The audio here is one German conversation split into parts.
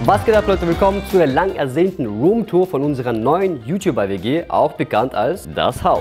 Was geht ab, Leute? Willkommen zu der lang ersehnten Roomtour von unserer neuen YouTuber-WG, auch bekannt als Das Haus.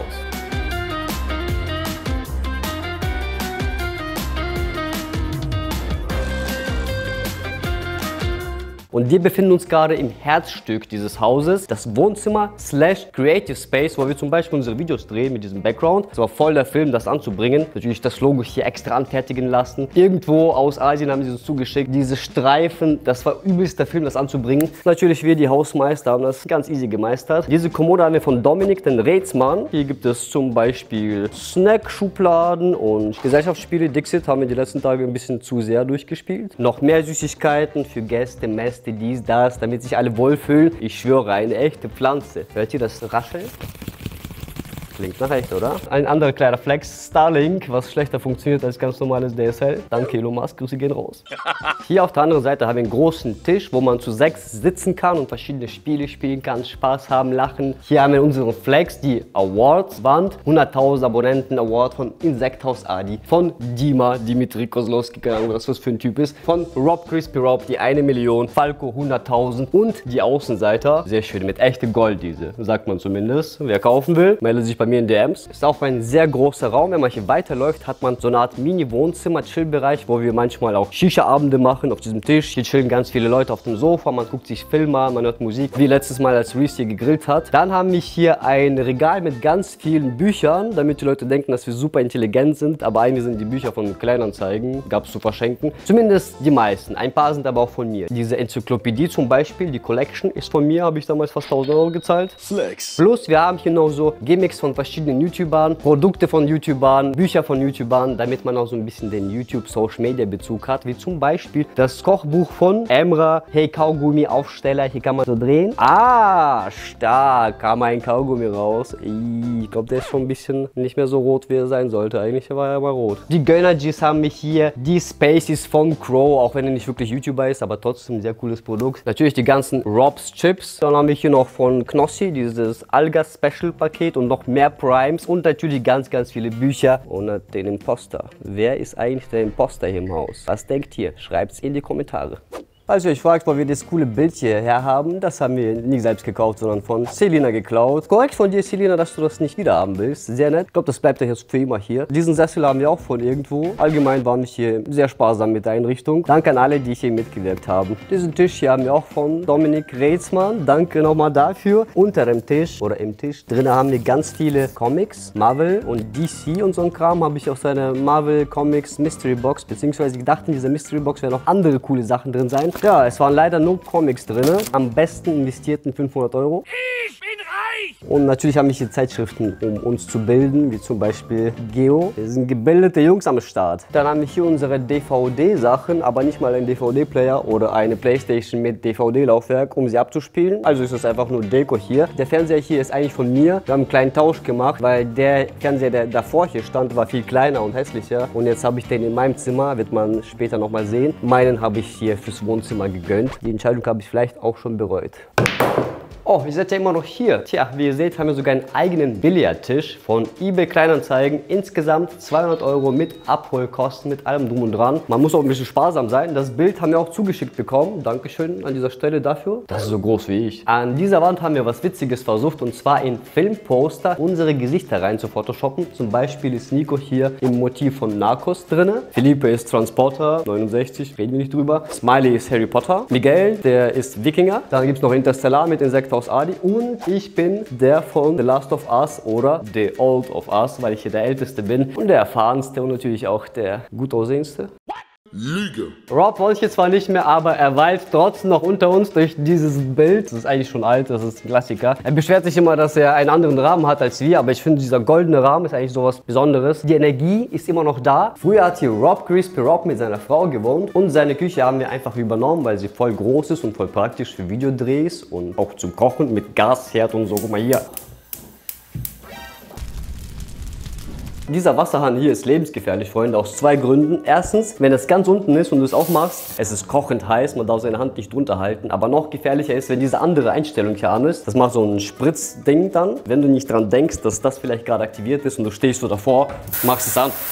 Und wir befinden uns gerade im Herzstück dieses Hauses, das Wohnzimmer / Creative Space, wo wir zum Beispiel unsere Videos drehen mit diesem Background. Es war voll der Film, das anzubringen. Natürlich das Logo hier extra anfertigen lassen. Irgendwo aus Asien haben sie uns zugeschickt. Diese Streifen, das war übelst der Film, das anzubringen. Natürlich wir, die Hausmeister, haben das ganz easy gemeistert. Diese Kommode haben wir von Dominik, den Rätsmann. Hier gibt es zum Beispiel Snack-Schubladen und Gesellschaftsspiele. Dixit haben wir die letzten Tage ein bisschen zu sehr durchgespielt. Noch mehr Süßigkeiten für Gäste, Mäste, dies, das, damit sich alle wohlfühlen. Ich schwöre, eine echte Pflanze. Hört ihr das Rascheln? Klingt nach echt, oder? Ein anderer kleiner Flex, Starlink, was schlechter funktioniert als ganz normales DSL. Danke Elon Musk, Grüße gehen raus. Hier auf der anderen Seite haben wir einen großen Tisch, wo man zu 6 sitzen kann und verschiedene Spiele spielen kann, Spaß haben, lachen. Hier haben wir unseren Flex, die Awards-Wand. 100.000 Abonnenten Award von Insekthaus Adi, von Dima, Dimitri Kozlowski, keine Ahnung, was das für ein Typ ist, von Rob Crispy Rob, die 1 Million, Falco 100.000 und die Außenseiter. Sehr schön, mit echtem Gold diese, sagt man zumindest. Wer kaufen will, meldet sich bei mir in DMs. Ist auch ein sehr großer Raum. Wenn man hier weiterläuft, hat man so eine Art Mini-Wohnzimmer, Chill-Bereich, wo wir manchmal auch Shisha-Abende machen auf diesem Tisch. Hier chillen ganz viele Leute auf dem Sofa, man guckt sich Filme an, man hört Musik, wie letztes Mal, als Reese hier gegrillt hat. Dann haben wir hier ein Regal mit ganz vielen Büchern, damit die Leute denken, dass wir super intelligent sind, aber eigentlich sind die Bücher von Kleinanzeigen, gab es zu verschenken. Zumindest die meisten. Ein paar sind aber auch von mir. Diese Enzyklopädie zum Beispiel, die Collection, ist von mir, habe ich damals fast 1.000 Euro gezahlt. Flex. Plus wir haben hier noch so Gimmicks von verschiedenen YouTubern, Produkte von YouTubern, Bücher von YouTubern, damit man auch so ein bisschen den YouTube-Social-Media-Bezug hat, wie zum Beispiel das Kochbuch von Emra. Hey, Kaugummi-Aufsteller, hier kann man so drehen. Ah, stark, kam ein Kaugummi raus. Ich glaube, der ist schon ein bisschen nicht mehr so rot, wie er sein sollte. Eigentlich war er mal rot. Die Gönnergis haben wir hier, die Spaces von Crow, auch wenn er nicht wirklich YouTuber ist, aber trotzdem ein sehr cooles Produkt. Natürlich die ganzen Rob's Chips. Dann haben wir hier noch von Knossi dieses Alga-Special-Paket und noch mehr Primes und natürlich ganz viele Bücher und den Imposter. Wer ist eigentlich der Imposter hier im Haus? Was denkt ihr? Schreibt es in die Kommentare. Falls ihr euch fragt, wo wir das coole Bild hierher haben, das haben wir nicht selbst gekauft, sondern von Selina geklaut. Korrekt von dir, Selina, dass du das nicht wieder haben willst. Sehr nett. Ich glaube, das bleibt ja jetzt für immer hier. Diesen Sessel haben wir auch von irgendwo. Allgemein waren wir hier sehr sparsam mit der Einrichtung. Danke an alle, die hier mitgewirkt haben. Diesen Tisch hier haben wir auch von Dominik Rätsmann. Danke nochmal dafür. Unter dem Tisch oder im Tisch drinnen haben wir ganz viele Comics, Marvel und DC und so ein Kram. Habe ich aus einer Marvel Comics Mystery Box, beziehungsweise gedacht, in dieser Mystery Box werden noch andere coole Sachen drin sein. Ja, es waren leider nur Comics drin. Am besten investierten 500 Euro. Ich bin reich! Und natürlich haben wir hier Zeitschriften, um uns zu bilden, wie zum Beispiel Geo. Wir sind gebildete Jungs am Start. Dann haben wir hier unsere DVD-Sachen, aber nicht mal einen DVD-Player oder eine Playstation mit DVD-Laufwerk, um sie abzuspielen. Also ist es einfach nur Deko hier. Der Fernseher hier ist eigentlich von mir. Wir haben einen kleinen Tausch gemacht, weil der Fernseher, der davor hier stand, war viel kleiner und hässlicher. Und jetzt habe ich den in meinem Zimmer, wird man später nochmal sehen. Meinen habe ich hier fürs Wohnzimmer gegönnt. Die Entscheidung habe ich vielleicht auch schon bereut. Oh, ihr seid ja immer noch hier. Tja, wie ihr seht, haben wir sogar einen eigenen Billardtisch von eBay Kleinanzeigen. Insgesamt 200 Euro mit Abholkosten, mit allem drum und dran. Man muss auch ein bisschen sparsam sein. Das Bild haben wir auch zugeschickt bekommen. Dankeschön an dieser Stelle dafür. Das ist so groß wie ich. An dieser Wand haben wir was Witziges versucht, und zwar in Filmposter unsere Gesichter rein zu photoshoppen. Zum Beispiel ist Nico hier im Motiv von Narcos drin. Felipe ist Transporter 69, reden wir nicht drüber. Smiley ist Harry Potter. Miguel, der ist Wikinger. Dann gibt es noch Interstellar mit Insekthaus Adi. Und ich bin der von The Last of Us oder The Old of Us, weil ich hier der Älteste bin und der Erfahrenste und natürlich auch der gut aussehendste. Lüge. Rob wollte ich zwar nicht mehr, aber er weilt trotzdem noch unter uns durch dieses Bild. Das ist eigentlich schon alt, das ist ein Klassiker. Er beschwert sich immer, dass er einen anderen Rahmen hat als wir, aber ich finde, dieser goldene Rahmen ist eigentlich sowas Besonderes. Die Energie ist immer noch da. Früher hat hier Rob Crispy Rob mit seiner Frau gewohnt und seine Küche haben wir einfach übernommen, weil sie voll groß ist und voll praktisch für Videodrehs und auch zum Kochen mit Gasherd und so. Guck mal hier. Dieser Wasserhahn hier ist lebensgefährlich, Freunde, aus 2 Gründen. Erstens, wenn es ganz unten ist und du es aufmachst, es ist kochend heiß, man darf seine Hand nicht drunter halten. Aber noch gefährlicher ist, wenn diese andere Einstellung hier an ist. Das macht so ein Spritzding dann. Wenn du nicht dran denkst, dass das vielleicht gerade aktiviert ist und du stehst so davor, machst es an.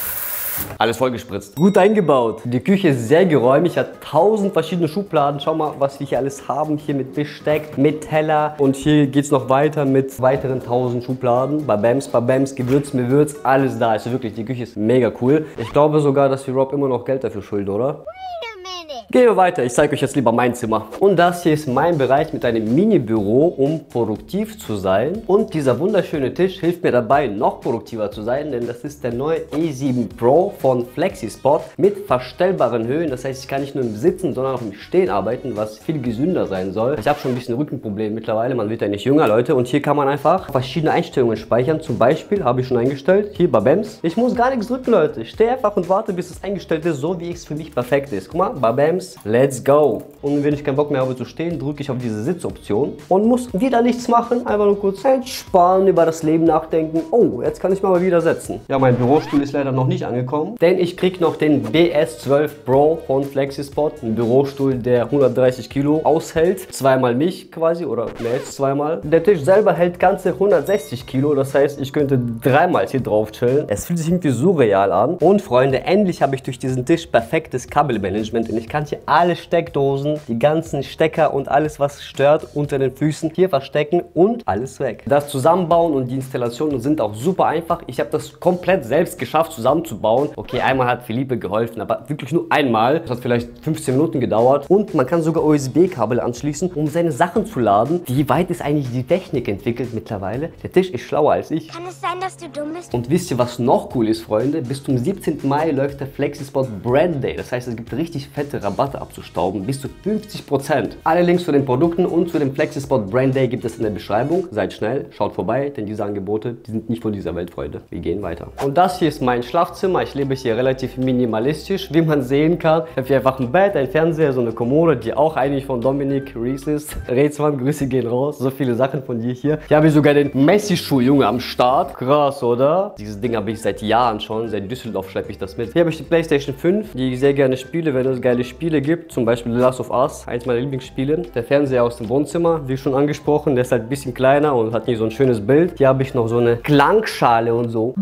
Alles vollgespritzt. Gut eingebaut. Die Küche ist sehr geräumig, hat 1000 verschiedene Schubladen. Schau mal, was wir hier alles haben. Hier mit Besteck, mit Teller. Und hier geht es noch weiter mit weiteren 1000 Schubladen. Babams, Gewürz, Mewürz, alles da. Also wirklich, die Küche ist mega cool. Ich glaube sogar, dass wir Rob immer noch Geld dafür schulden, oder? Gehen wir weiter, ich zeige euch jetzt lieber mein Zimmer. Und das hier ist mein Bereich mit einem Mini-Büro, um produktiv zu sein. Und dieser wunderschöne Tisch hilft mir dabei, noch produktiver zu sein, denn das ist der neue E7 Pro von FlexiSpot mit verstellbaren Höhen. Das heißt, ich kann nicht nur im Sitzen, sondern auch im Stehen arbeiten, was viel gesünder sein soll. Ich habe schon ein bisschen Rückenprobleme mittlerweile, man wird ja nicht jünger, Leute. Und hier kann man einfach verschiedene Einstellungen speichern. Zum Beispiel habe ich schon eingestellt, hier bei BAMS. Ich muss gar nichts drücken, Leute. Ich stehe einfach und warte, bis es eingestellt ist, so wie es für mich perfekt ist. Guck mal, bei BAMS. Let's go! Und wenn ich keinen Bock mehr habe zu stehen, drücke ich auf diese Sitzoption und muss wieder nichts machen, einfach nur kurz entspannen, über das Leben nachdenken. Oh, jetzt kann ich mal wieder setzen. Ja, mein Bürostuhl ist leider noch nicht angekommen, denn ich kriege noch den BS12 Pro von FlexiSpot, ein Bürostuhl, der 130 Kilo aushält, zweimal mich quasi oder mehr als zweimal. Der Tisch selber hält ganze 160 Kilo, das heißt, ich könnte dreimal hier drauf chillen. Es fühlt sich irgendwie surreal an. Und Freunde, endlich habe ich durch diesen Tisch perfektes Kabelmanagement und ich kann hier alle Steckdosen, die ganzen Stecker und alles, was stört, unter den Füßen hier verstecken und alles weg. Das Zusammenbauen und die Installationen sind auch super einfach. Ich habe das komplett selbst geschafft zusammenzubauen. Okay, einmal hat Philippe geholfen, aber wirklich nur einmal. Das hat vielleicht 15 Minuten gedauert und man kann sogar USB-Kabel anschließen, um seine Sachen zu laden. Wie weit ist eigentlich die Technik entwickelt mittlerweile? Der Tisch ist schlauer als ich. Kann es sein, dass du dumm bist? Und wisst ihr, was noch cool ist, Freunde? Bis zum 17. Mai läuft der FlexiSpot Brand Day. Das heißt, es gibt richtig fette Rabatte abzustauben, bis zu 50%. Alle Links zu den Produkten und zu dem FlexiSpot Brand Day gibt es in der Beschreibung. Seid schnell, schaut vorbei, denn diese Angebote, die sind nicht von dieser Welt, Freunde. Wir gehen weiter. Und das hier ist mein Schlafzimmer. Ich lebe hier relativ minimalistisch, wie man sehen kann. Ich habe hier einfach ein Bett, ein Fernseher, so eine Kommode, die auch eigentlich von Dominik Rees ist. Rätsmann, Grüße gehen raus. So viele Sachen von dir hier. Hier habe ich sogar den Messi-Schuh, Junge, am Start. Krass, oder? Dieses Ding habe ich seit Jahren schon. Seit Düsseldorf schleppe ich das mit. Hier habe ich die PlayStation 5, die ich sehr gerne spiele, wenn es geile Spiele gibt. Zum Beispiel The Last of Us, eins meiner Lieblingsspiele. Der Fernseher aus dem Wohnzimmer, wie schon angesprochen, der ist halt ein bisschen kleiner und hat nicht so ein schönes Bild. Hier habe ich noch so eine Klangschale und so.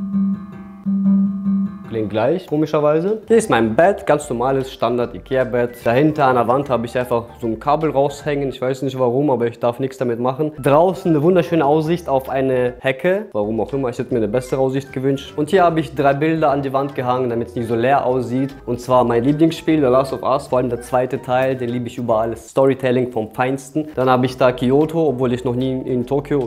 Klingt gleich, komischerweise. Hier ist mein Bett, ganz normales Standard-Ikea-Bett. Dahinter an der Wand habe ich einfach so ein Kabel raushängen. Ich weiß nicht warum, aber ich darf nichts damit machen. Draußen eine wunderschöne Aussicht auf eine Hecke. Warum auch immer, ich hätte mir eine bessere Aussicht gewünscht. Und hier habe ich 3 Bilder an die Wand gehangen, damit es nicht so leer aussieht. Und zwar mein Lieblingsspiel, The Last of Us, vor allem der zweite Teil. Den liebe ich über alles. Storytelling vom Feinsten. Dann habe ich da Kyoto, obwohl ich noch nie in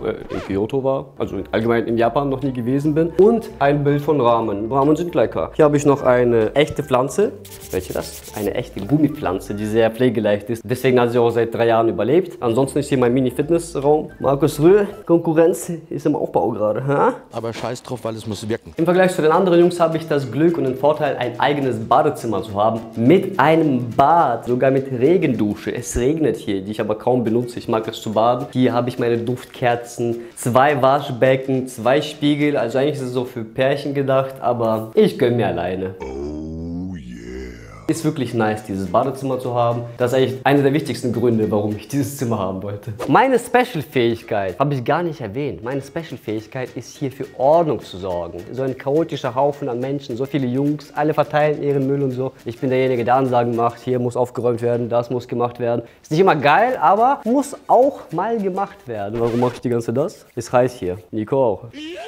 Kyoto war. Also allgemein in Japan noch nie gewesen bin. Und ein Bild von Ramen. Ramen sind lecker. Hier habe ich noch eine echte Pflanze. Welche das? Eine echte Gummipflanze, die sehr pflegeleicht ist. Deswegen hat sie auch seit 3 Jahren überlebt. Ansonsten ist hier mein Mini-Fitnessraum. Markus Rühl, Konkurrenz ist im Aufbau gerade. Ha? Aber scheiß drauf, weil es muss wirken. Im Vergleich zu den anderen Jungs habe ich das Glück und den Vorteil, ein eigenes Badezimmer zu haben. Mit einem Bad, sogar mit Regendusche. Es regnet hier, die ich aber kaum benutze. Ich mag es zu baden. Hier habe ich meine Duftkerzen, 2 Waschbecken, 2 Spiegel. Also eigentlich ist es so für Pärchen gedacht, aber ich gönne mir alleine. Oh yeah. Ist wirklich nice, dieses Badezimmer zu haben. Das ist eigentlich einer der wichtigsten Gründe, warum ich dieses Zimmer haben wollte. Meine Special-Fähigkeit habe ich gar nicht erwähnt. Meine Special-Fähigkeit ist hier für Ordnung zu sorgen. So ein chaotischer Haufen an Menschen, so viele Jungs, alle verteilen ihren Müll und so. Ich bin derjenige, der Ansagen macht, hier muss aufgeräumt werden, das muss gemacht werden. Ist nicht immer geil, aber muss auch mal gemacht werden. Warum mache ich die ganze das? Ist heiß hier. Nico auch.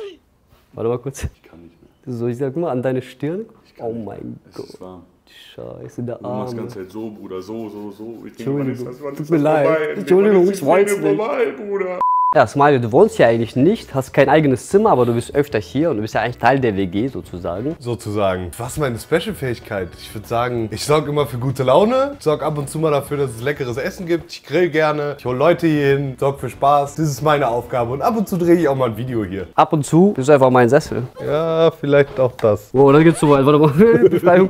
Warte mal kurz. Ich kann nicht mehr. So, ich sag mal, an deine Stirn. Oh mein Gott. Es ist warm. Scheiße, der Du machst die Arme. ganze Zeit so, Bruder, so. Entschuldigung, tut mir leid. Entschuldigung, ich wollte es nicht. Vorbei, Bruder. Ja, Smiley, du wohnst hier eigentlich nicht, hast kein eigenes Zimmer, aber du bist öfter hier und du bist ja eigentlich Teil der WG sozusagen. Sozusagen. Was ist meine Special-Fähigkeit? Ich würde sagen, ich sorge immer für gute Laune, sorge ab und zu mal dafür, dass es leckeres Essen gibt. Ich grill gerne, ich hole Leute hier hin, sorge für Spaß. Das ist meine Aufgabe und ab und zu drehe ich auch mal ein Video hier. Ab und zu bist du einfach mein Sessel. Ja, vielleicht auch das. Oh, das geht zu weit. Warte mal. Befreiung.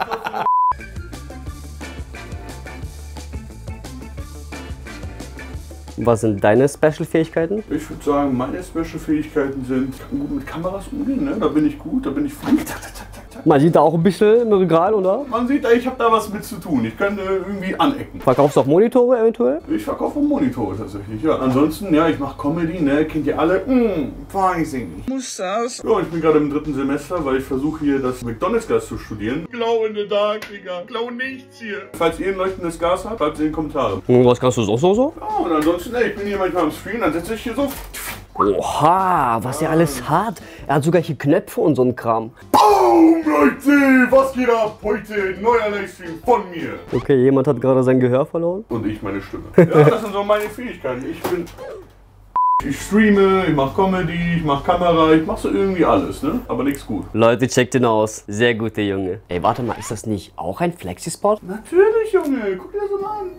Was sind deine Special-Fähigkeiten? Ich würde sagen, meine Special-Fähigkeiten sind, ich kann gut mit Kameras umgehen, ne? Da bin ich gut, da bin ich flink. zack. Man sieht da auch ein bisschen im Regal, oder? Man sieht, ich habe da was mit zu tun. Ich könnte irgendwie anecken. Verkaufst du auch Monitore eventuell? Ich verkaufe Monitore tatsächlich, ja. Ansonsten, ja, ich mache Comedy, ne, kennt ihr alle. Weiß ich nicht. Muss das? Ja, ich bin gerade im 3. Semester, weil ich versuche hier das McDonalds-Gas zu studieren. Glow in the dark, Digga. Glow nichts hier. Falls ihr ein leuchtendes Gas habt, schreibt es in die Kommentare. Und was kannst du sonst noch so? Ja, und ansonsten, ey, ich bin hier manchmal am Stream, dann sitze ich hier so. Oha, was er alles hat. Er hat sogar hier Knöpfe und so ein Kram. Boom, Leute, was geht ab? Heute neuer Livestream von mir. Okay, jemand hat gerade sein Gehör verloren. Und ich meine Stimme. Ja, das sind so meine Fähigkeiten. Ich streame, ich mache Comedy, ich mache Kamera, ich mache so irgendwie alles, ne? Aber nichts gut. Leute, checkt ihn aus. Sehr guter Junge. Ey, warte mal, ist das nicht auch ein Flexi-Spot? Natürlich, Junge. Guck dir das mal an.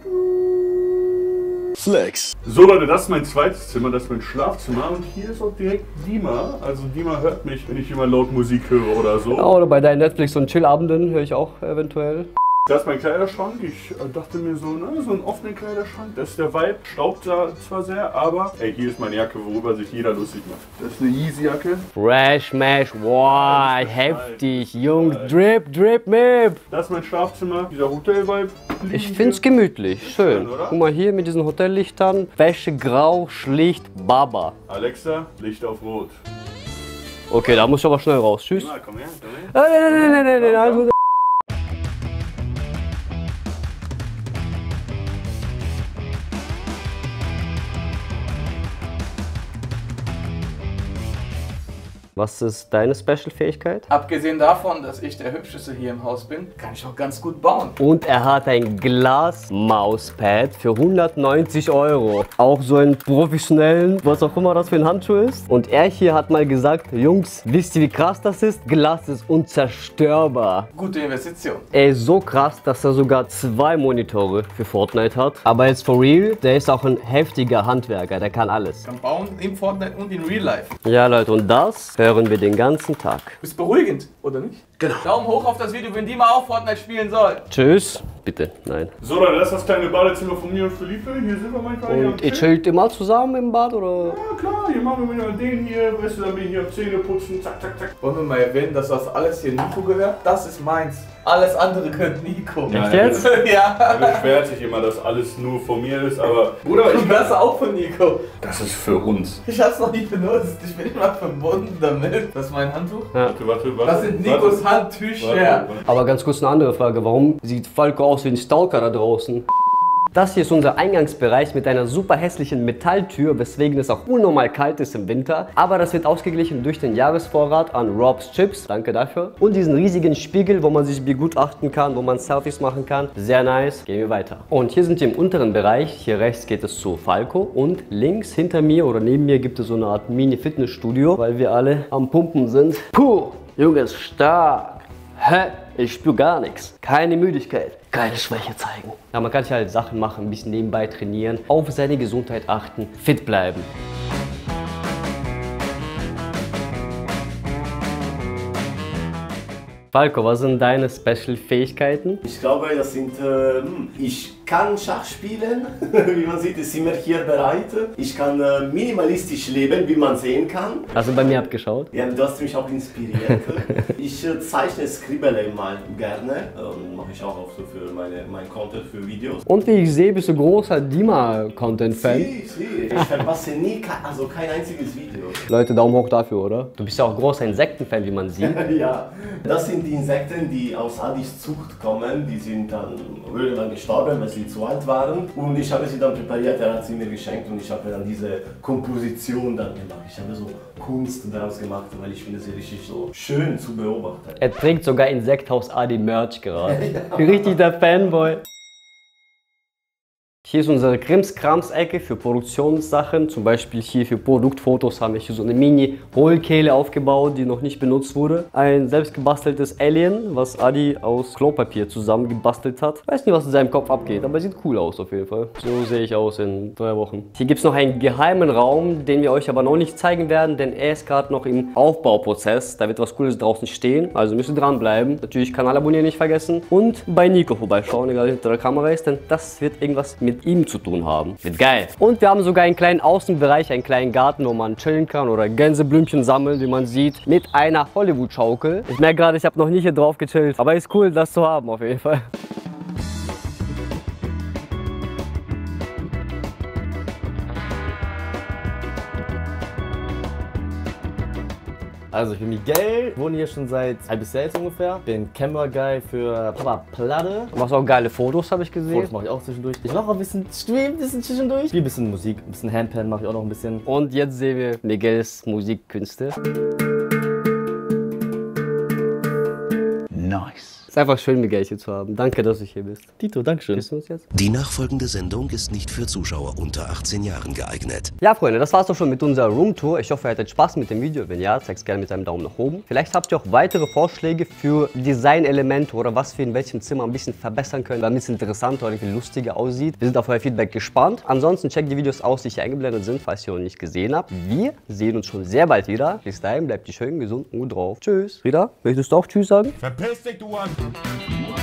Flex. So Leute, das ist mein zweites Zimmer, das ist mein Schlafzimmer und hier ist auch direkt Dima. Also Dima hört mich, wenn ich immer laut Musik höre oder so. Ja, oder bei deinen Netflix- und Chill-Abenden höre ich auch eventuell. Das ist mein Kleiderschrank. Ich dachte mir so, ne, so einen offenen Kleiderschrank, das ist der Vibe. Staubt da zwar sehr, aber ey, hier ist meine Jacke, worüber sich jeder lustig macht. Das ist eine Yeezy-Jacke. Fresh Mash, wow, heftig, Jungs, Drip, Drip, Mip. Das ist mein Schlafzimmer, dieser Hotel-Vibe. Ich find's gemütlich, schön. Oder? Guck mal hier mit diesen Hotellichtern. Wäsche grau, schlicht, Baba. Alexa, Licht auf Rot. Okay, da muss ich aber schnell raus. Tschüss. Na, komm her, komm her. Nein, alles gut. Was ist deine Special-Fähigkeit? Abgesehen davon, dass ich der Hübscheste hier im Haus bin, kann ich auch ganz gut bauen. Und er hat ein Glas-Mauspad für 190 €. Auch so einen professionellen, was auch immer das für ein Handschuh ist. Und er hier hat mal gesagt, Jungs, wisst ihr wie krass das ist? Glas ist unzerstörbar. Gute Investition. Er ist so krass, dass er sogar 2 Monitore für Fortnite hat. Aber jetzt for real, der ist auch ein heftiger Handwerker, der kann alles. Kann bauen in Fortnite und in Real Life. Ja Leute, und das hören wir den ganzen Tag. Ist beruhigend, oder nicht? Genau. Daumen hoch auf das Video, wenn die mal auch Fortnite spielen soll. Tschüss. Bitte, nein. So Leute, das ist das kleine Badezimmer von mir und Philippe. Hier sind wir manchmal. hier am Und ihr Tisch. chillt immer zusammen im Bad, oder? Ja klar, hier machen wir wieder den hier, weißt du, dann bin ich hier am Zähne putzen, zack, zack, zack. Wollen wir mal erwähnen, dass das alles hier Nico gehört? Das ist meins. Alles andere gehört Nico. Echt jetzt? Ja. Er beschwert sich immer, dass alles nur von mir ist, aber Bruder, Und das auch von Nico. das ist für uns. Ich hab's noch nicht benutzt. Ich bin immer verbunden damit. Das ist mein Handtuch. Warte. Das sind Nikos Handtücher. Aber ganz kurz eine andere Frage. Warum sieht Falco aus wie ein Stalker da draußen? Das hier ist unser Eingangsbereich mit einer super hässlichen Metalltür, weswegen es auch unnormal kalt ist im Winter. Aber das wird ausgeglichen durch den Jahresvorrat an Rob's Chips, danke dafür. Und diesen riesigen Spiegel, wo man sich begutachten kann, wo man Selfies machen kann. Sehr nice. Gehen wir weiter. Und hier sind wir im unteren Bereich. Hier rechts geht es zu Falco und links hinter mir oder neben mir gibt es so eine Art Mini-Fitnessstudio, weil wir alle am Pumpen sind. Puh, Junge, stark. Hä? Ich spüre gar nichts. Keine Müdigkeit. Keine Schwäche zeigen. Ja, man kann sich halt Sachen machen, ein bisschen nebenbei trainieren, auf seine Gesundheit achten, fit bleiben. Falco, was sind deine Special-Fähigkeiten? Ich glaube, das sind, ich kann Schach spielen, wie man sieht, ist immer hier bereit. Ich kann minimalistisch leben, wie man sehen kann. Hast du bei mir abgeschaut? Ja, du hast mich auch inspiriert. Ich zeichne, skribbele mal gerne, mache ich auch so für mein Content, für Videos. Und wie ich sehe, bist du großer Dima-Content-Fan. Ich verpasse nie, also kein einziges Video. Leute, Daumen hoch dafür, oder? Du bist ja auch großer Insekten-Fan, wie man sieht. Ja, das sind die Insekten, die aus Adis Zucht kommen. Die sind dann irgendwann gestorben, weil sie zu alt waren. Und ich habe sie dann präpariert, er hat sie mir geschenkt und ich habe dann diese Komposition dann gemacht. Ich habe so Kunst daraus gemacht, weil ich finde sie richtig so schön zu beobachten. Er trägt sogar Insekthaus Adi Merch gerade. Richtig der Fanboy. Hier ist unsere Krimskrams-Ecke für Produktionssachen. Zum Beispiel hier für Produktfotos haben wir hier so eine Mini-Hohlkehle aufgebaut, die noch nicht benutzt wurde. Ein selbstgebasteltes Alien, was Adi aus Klopapier zusammengebastelt hat. Weiß nicht, was in seinem Kopf abgeht, aber sieht cool aus auf jeden Fall. So sehe ich aus in 3 Wochen. Hier gibt es noch einen geheimen Raum, den wir euch aber noch nicht zeigen werden, denn er ist gerade noch im Aufbauprozess. Da wird was Cooles draußen stehen, also müsst ihr dranbleiben. Natürlich Kanal abonnieren nicht vergessen und bei Nico vorbeischauen, egal hinter der Kamera ist, denn das wird irgendwas mit mit ihm zu tun haben. Wird geil. Und wir haben sogar einen kleinen Außenbereich, einen kleinen Garten, wo man chillen kann oder Gänseblümchen sammeln, wie man sieht, mit einer Hollywood-Schaukel. Ich merke gerade, ich habe noch nicht hier drauf gechillt, aber ist cool, das zu haben auf jeden Fall. Also ich bin Miguel, wohne hier schon seit ein halbes Jahr jetzt ungefähr. Bin Camera-Guy für Papa Platte. Du machst auch geile Fotos, habe ich gesehen. Fotos mache ich auch zwischendurch. Ich mache auch ein bisschen Stream, ein bisschen zwischendurch. Ein bisschen Musik, ein bisschen Handpan mache ich auch noch ein bisschen. Und jetzt sehen wir Miguels Musikkünste. Nice. Ist einfach schön, Miguel hier zu haben. Danke, dass du hier bist. Tito, dankeschön. Bist du uns jetzt? Die nachfolgende Sendung ist nicht für Zuschauer unter 18 Jahren geeignet. Ja, Freunde, das war's doch schon mit unserer Roomtour. Ich hoffe, ihr hattet Spaß mit dem Video. Wenn ja, zeigt es gerne mit einem Daumen nach oben. Vielleicht habt ihr auch weitere Vorschläge für Designelemente oder was wir in welchem Zimmer ein bisschen verbessern können, damit es interessanter oder irgendwie lustiger aussieht. Wir sind auf euer Feedback gespannt. Ansonsten checkt die Videos aus, die hier eingeblendet sind, falls ihr noch nicht gesehen habt. Wir sehen uns schon sehr bald wieder. Bis dahin, bleibt schön gesund und gut drauf. Tschüss. Frieda, möchtest du auch Tschüss sagen? Verpiss dich, du Mann!